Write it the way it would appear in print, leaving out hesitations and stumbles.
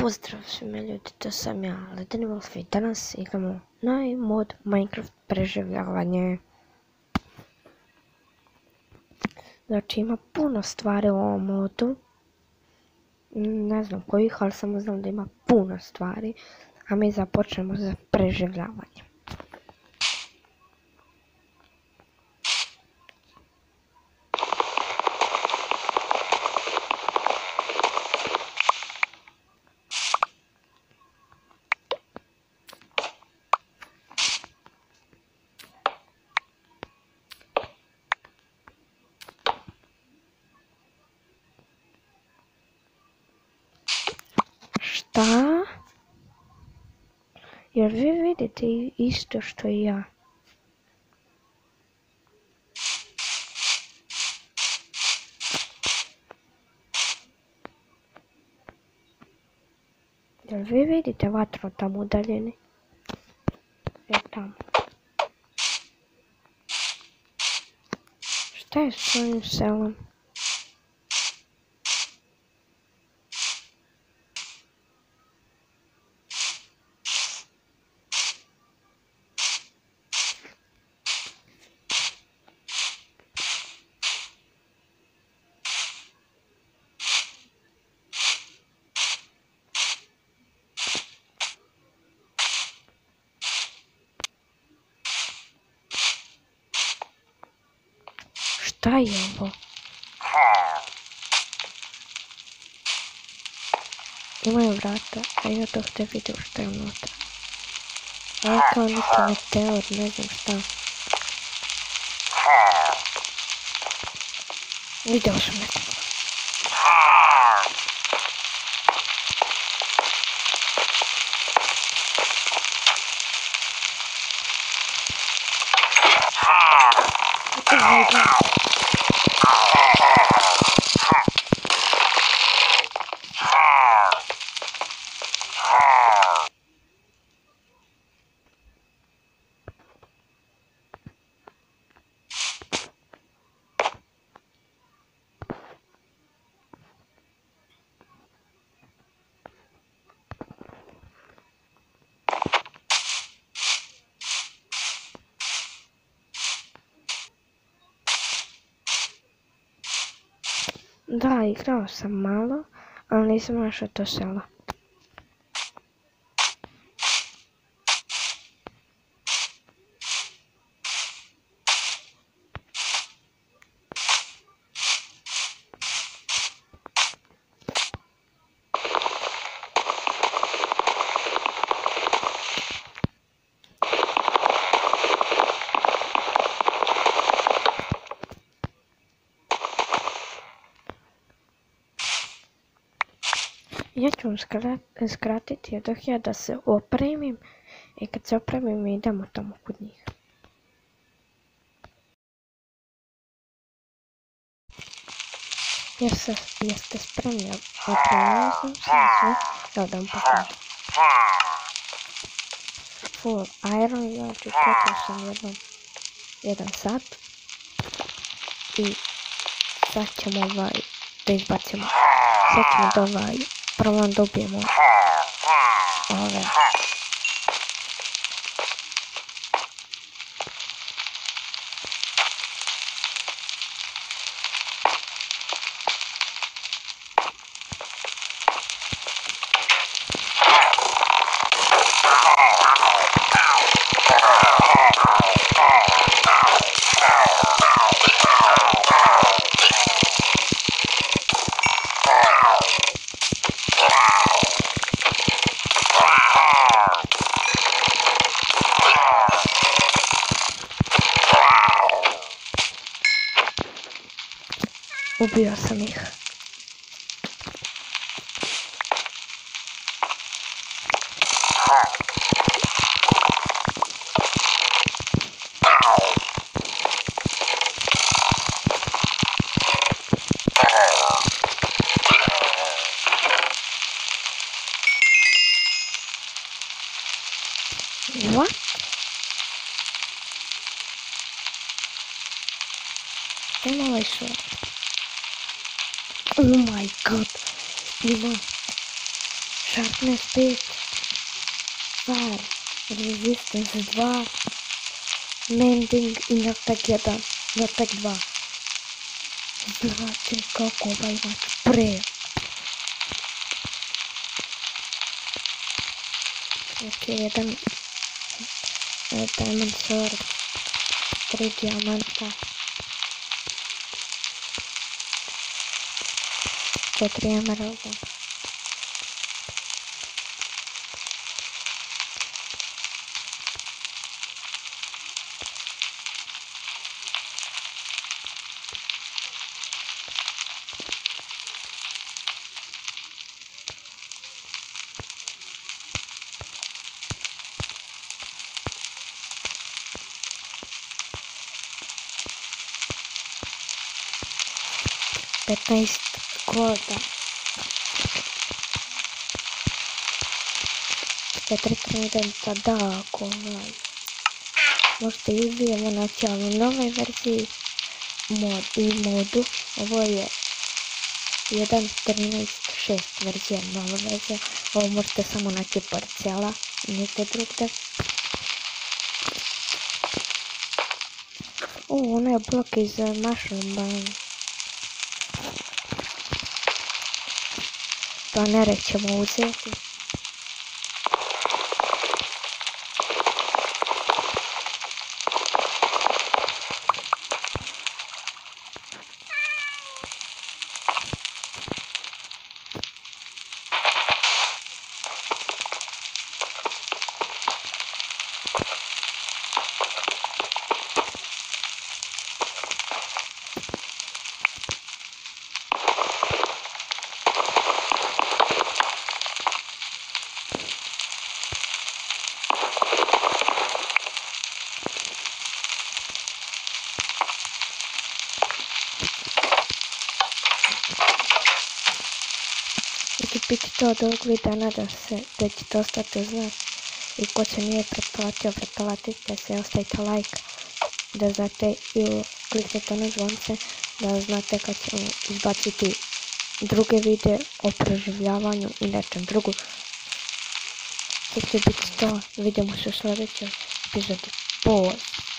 Pozdrav svima ljudi, to sam ja, Ledeni Wolf i danas igramo novi mod Minecraft preživljavanje. Znači ima puno stvari u ovom modu, ne znam kojih, ali samo znam da ima puno stvari, a mi započnemo za preživljavanje. Šta? Jer vi vidite isto što i ja. Jer vi vidite vatru tamo u daljini? Tamo. Šta je s ovim selom? Šta je ovo? Imaju vrata, a ja to htio vidio što je unutra. Ovo je kao neki meteor, ne znam šta. Vidio sam nekog. Da, igrao sam malo, ali nisam našao to selo. Ja ću vam skratiti dok ja da se opremim i kad se opremim idemo tamo kod njih. Jeste spremni? Opremio sam se sve, evo da vam pokažem. Full iron, znači čekao sam jedan sat i sad ćemo da izbacimo. Sad ćemo da prvo dobijemo ove. Ubio sam ih. What? Ima ovaj Oh my god, ima Sharpness 5, Fire, Resistance 2, Mending i Knockback 1, Knockback 2. Znate kako ovaj mač pre. Ok, jedan Diamond Sword, 3 dijamanta, 4 emeralda. Petnaest golda, 4 tridenta, da, ako možete izbijemo naći, ali u novoj verziji modu, ovo je 1.13.6 verzija, nova verzija, ovo možete samo naći parcijala, nigde drugde. Ono je blok iz Mushroom Bane. Planere ćemo uzeti. Biti to od ovog videa, nadam se da ćete ostati uz nas i ko se nije pretplatio, pretplatite se, ostavite like, da znate i kliknite na zvonce, da znate kad ćemo izbaciti druge videe o proživljavanju i nečem drugom. To će biti to, vidimo se u sljedećoj epizodi. Pozdrav!